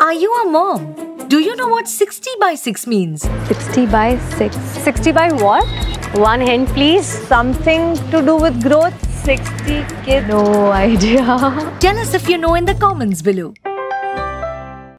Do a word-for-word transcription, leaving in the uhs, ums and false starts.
Are you a mom? Do you know what sixty by six means? sixty by six. sixty by what? One hint, please. Something to do with growth. sixty kids. No idea. Tell us if you know in the comments below.